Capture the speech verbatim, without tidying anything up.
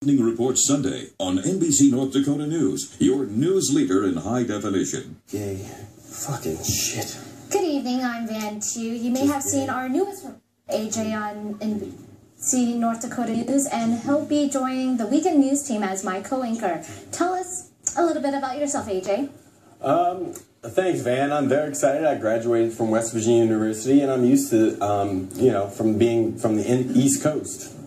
Evening Report Sunday on N B C North Dakota News, your news leader in high definition. Yay. Fucking shit. Good evening, I'm Van Tu. You may have seen our newest A J on N B C North Dakota News, and he'll be joining the weekend news team as my co-anchor. Tell us a little bit about yourself, A J. Um, thanks, Van. I'm very excited. I graduated from West Virginia University, and I'm used to, um, you know, from being from the East Coast.